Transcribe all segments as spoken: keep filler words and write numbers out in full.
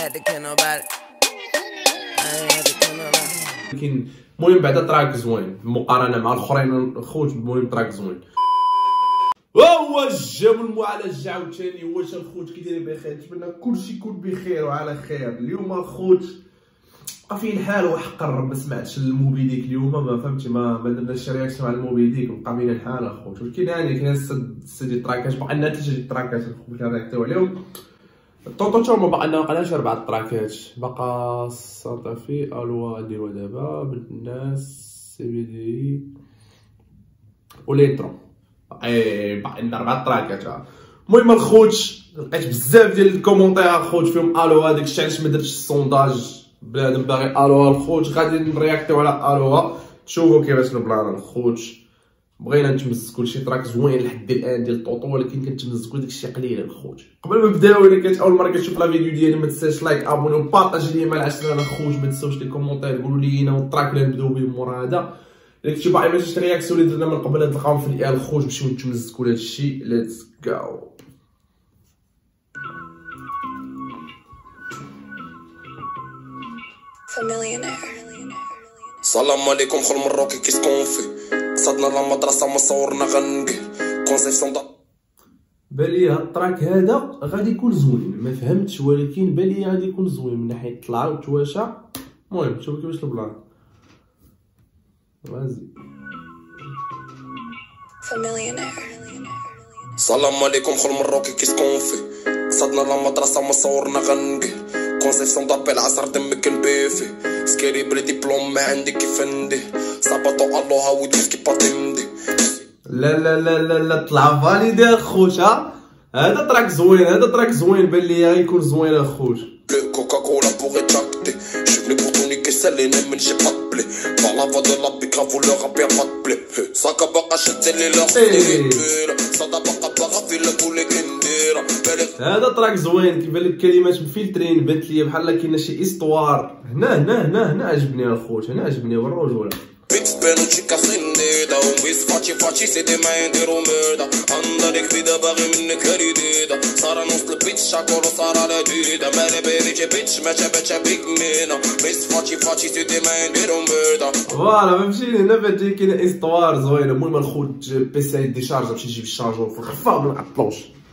had to kill nobody. I ain't had to kill nobody. لكن المهم بعدا تراك زوين مقارنه مع الاخرين الخوت. المهم تراك زوين. وهو جا من المعالجه عاوتاني. واش الخوت كي داير بخير؟ نتمنى كلشي يكون بخير وعلى خير. اليوم الخوت بقى فيه الحال وحقر ما سمعتش الموبي ديك اليوم ما فهمتي ما ما درناش رياكسيون على الموبي ديك بقى فينا الحال الخوت. ولكن يعني كاين ستة ديال التراكات باقي لنا ثلاثه ديال التراكات الخوت كنرياكتيو عليهم. الطوطو تا هما باقي لنا بقى اربعه التراكات. باقا صافي الوا نديرو دابا بنت الناس سي بي دي وليترو. اي باقي لنا اربعه التراكات. المهم الخوت لقيت بزاف ديال الكومونتير الخوت فيهم الوا داك الشيء علاش ما درتش السونداج. بنادم باغي الوا الخوت غادي نرياكتيو على الوا. تشوفوا كيفاش البلان الخوت. بغينا نتمزكوا شي تراك زوين لحد الان ديال طوطو ولكن كنتمزكوا داكشي قليل الخوت. قبل ما نبداو الا كانت اول مره كتشوف لا فيديو ديالي ما تنساش لايك ابوني وبارطاجي ليا مع العشرة الخوت. ما تنساوش لي كومونتير قولوا لي انا والتراك اللي نبداو به مورا هذا. الا كنتي باغي ما تجيش رياكسيون اللي درنا من قبل تلقاهم في الاي الخوت. نمشيو نتمزكوا لهذا الشيء. ليتس جو. السلام عليكم خل مروكي كيس كونفي قصدنا المدرسة ما صورنا غنقي كونسيبسيون دا. بالي هاد التراك هذا غادي يكون زوين ما فهمتش ولكن بالي غادي يكون زوين من ناحية الطلعة والتواشة. المهم شوفوا كيفاش البلان غازي. السلام عليكم خل مروكي كيس كونفي قصدنا المدرسة ما صورنا غنقي كونسيبسيون دابي العصر دمك البيفي سكيري بلي ديبلوم ما عندي كيف ندي صابطو الوها وديس كي باتندي. لا لا لا لا لا طلع فاليدي اخوت. ها هذا تراك زوين هذا تراك زوين بان لي غيكون زوين اخوت. كوكا كولا بوغي تشاكتي شوفني بوطوني كيساليني من شي بابلي فوالا فادو لابي كافو لو راب يا بابلي ساكا باقا شد لي لا صدا باقا باغا في لبولي كنديرا. هذا تراك زوين كيبان لك كلمات مفلترين بانت ليا بحال كاينه شي استوار هنا هنا هنا هنا عجبني الخوت. هنا عجبني بالرجوله. بيتسبانو تشيكا سنديدا ومبيس فاتشي فاتشي سيدي ما يديرو مردا عندك بيدا باغي منك هريديدا صار نوصل البيتش شاكورو صار على جديدا مالي بيريجي بيتش ما شابتش بيك مينا بيس فاتشي فاتشي سيدي ما يديرو مردا. فوالا فهمتيني هنا بانت لي كاينه استوار زوينه. المهم الخوت بيسي ديشارج باش يجيب الشارجور في الخفاء ما نعطلوش.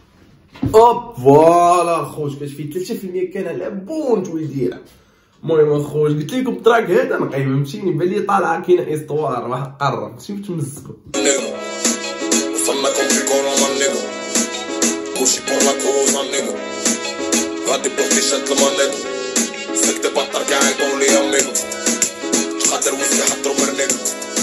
اوب فوالا خوت كاش فيه ثلاثة في المية كان على بونت ولديرها. المهم اخوت قلت لكم التراك هذا نقي فهمتيني بان لي طالعه كاينه استوار واحد قرب شوف تمزكوا. وصلنا كومبليكورو مانيغو كلشي بور لا كوز مانيغو غادي بوحدي شاد المانيغو سكت بطر كاع يقولوا لي اميغو تقدر وسي حضرو مرنيغو.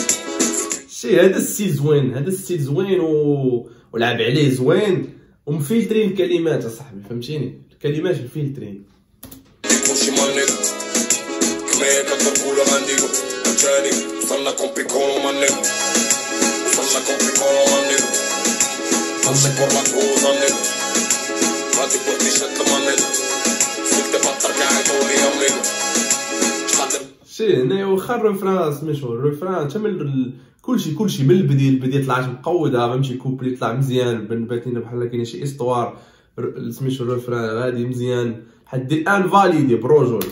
شي هذا السي زوين هذا السي زوين و... ولعب عليه زوين ومفلترين الكلمات اصاحبي فهمتيني الكلمات مفلترين. كلشي مانيغو كمية كتركولو مانيغو عاوتاني وصلنا كومبليكورو مانيغو وصلنا كومبليكورو مانيغو كلشي بور لا كوز مانيغو غادي بوحدي شاد المانيغو سكت بطر كاع يقولوا لي اميغو تقدر. شي هنايا واخا الريفران سميتو الريفران حتى من كلشي كلشي من البدايه البدايه طلعت مقوده فهمتي كوبلي طلع مزيان بان باتينا بحال كاينه شي استوار سميتو الريفران غادي مزيان لحد الان فاليدي بروجول.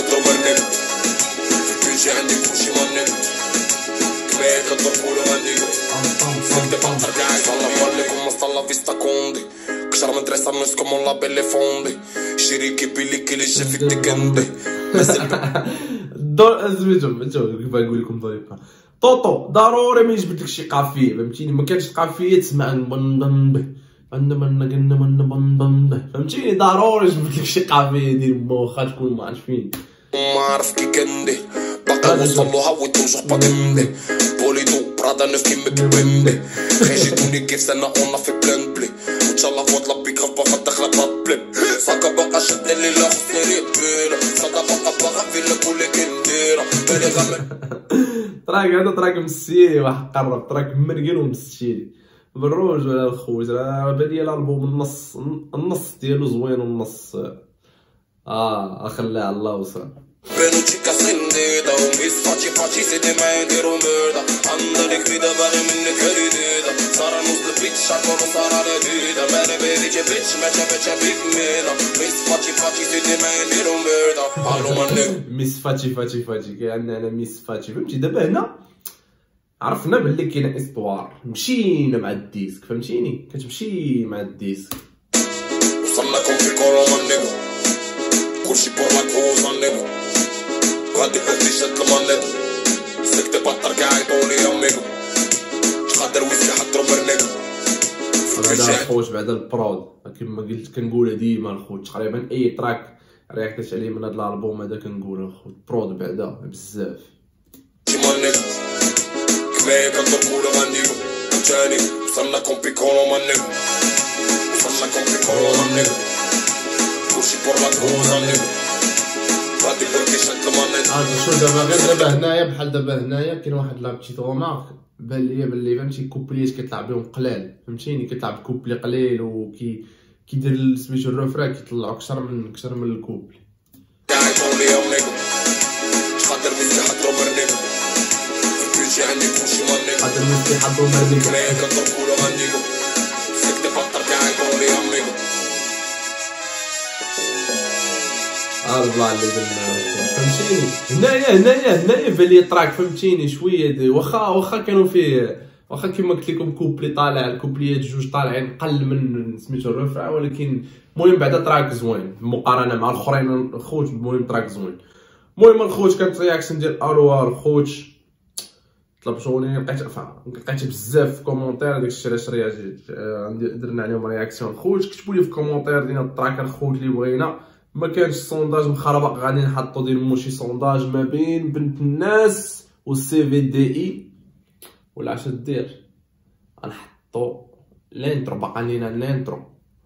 كشر مدرسة الناس كومون لابيل لي فوندي شريكي بيلي كي لي شافي تكندي دور سميتو كيف نقول لكم طريقه طوطو ضروري ما يجبدلك شي قافيه فهمتيني ما كانش قافيه تسمع نبن به عندنا من قلنا من بن به فهمتيني ضروري يجبدلك شي قافيه ديال واخا تكون ما عارفين ما عرف كي كندي باقي وصلوها وتوجور با كندي بوليدو برادا نوف كيما بيبندي خيجيتوني كيف سنة اون في بلان بلي ان شاء الله فوت لابي كراف باغا داخله بابلي ساكا باقا شد لي لا خصني ريبيلا صدا باقا باغا في لبولي كنديرا بالي غامر. تراك هذا تراك مسيلي واحد قرب تراك مرقل ومسيلي بالروج ولا الخوت راه بالي الالبوم النص النص ديالو زوين والنص اه خلاه الله وصل. بينو تشيكا سنديدا ميردا وميس فاتشي فاتشي سيدي ما يديرو ميردا عندك كبيدة باغي منك هريديدا صار نوص البيتش عالكون صار على ديدا مالي بيدي جا بيتش ما شافتش بيك ميلا ميس فاتشي فاتشي سيدي ما يديرو ميردا الو مانيك ميس فاتشي فاتشي فاتشي كي عندنا انا ميس فاتشي فهمتي. دابا هنا عرفنا بلي كاينه استوار، مشينا مع الديسك فهمتيني، كتمشي مع الديسك. وصلنا كومبليكونو مانيك كلشي بور لا كوز مانيك غادي بلدي شد المانيك سكت بطر كاع يطولي اميكو تقدر ويسكي حضرو مرنيك هذا الخوت بعدا البرود كيما قلت كنقولها ديما الخوت تقريبا اي تراك رياكتات عليه من هذا الالبوم هذا كنقولها الخوت برود بعدا بزاف. مانيك كماية كنضربولو غنديرو تاني وصلنا كومبليكونو مانيك وصلنا كومبليكونو مانيك كلشي بور لا كوز مانيك غادي بلدي شد المانيك. عرفتي شنو دابا غير دابا هنايا بحال دابا هنايا كاين واحد لا بتيت رومارك بان ليا بلي فهمتي كوبليات كيطلع بهم قلال فهمتيني، كيطلع بكوبلي قليل وكي كيدير سميتو الرفرا كيطلعو كثر من كثر من الكوبلي. كاع يطولي اميكو تقدر ويسكي حضرو مرنيكو البيتشي عندي كلشي مانيكو قادر مسكي حضرو مرنيكو كماية كنضربولو غنديرو سكت بطر كاع يطولي اميكو. الله اللي قلنا فهمتيني. هنايا هنايا هنايا بان ليا التراك فهمتيني شويه واخا واخا كانوا فيه واخا كيما قلت لكم كوبلي طالع الكوبليات جوج طالعين قل من سميتو الرفعه، ولكن المهم بعدا تراك زوين مقارنه مع الاخرين الخوت. المهم تراك زوين. المهم الخوت كانت رياكشن ديال الوا الخوت طلبتوني لقيت لقيت بزاف في كومونتير داكشي علاش درنا عليهم رياكسيون الخوت. كتبوا لي في كومونتير ديال التراك الخوت اللي بغينا. ما كانش السونداج مخربق غادي نحطو دير شي سونداج ما بين بنت الناس والسي في دي اي ولا اش دير غنحطو لينترو. باقا لينا لينترو،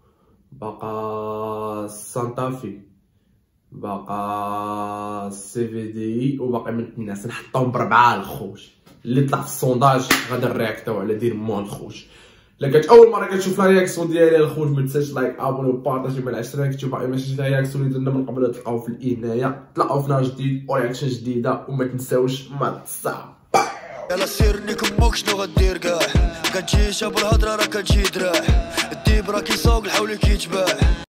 باقا سانتافي، باقا سي في دي اي وباقي بنت الناس. نحطوهم بربعه الخوت اللي طلع في السونداج غادي نرياكتو على دير مو الخوت. الا كانت اول مره كتشوف لا رياكسيون ديالي الخوت ما تنساش لايك ابوني وبارطاجي مع العشرة. كتشوف باقي ماشي لا رياكسيون اللي درنا من قبل تلقاو في الانايه. تلاقاو في نهار جديد ورياكشن جديده وما تنساوش ما تصاب. يلا سيرني كموك شنو غدير كاع كتجي شاب الهضره راه كتجي دراع الديب راه كيسوق الحول كيتباع.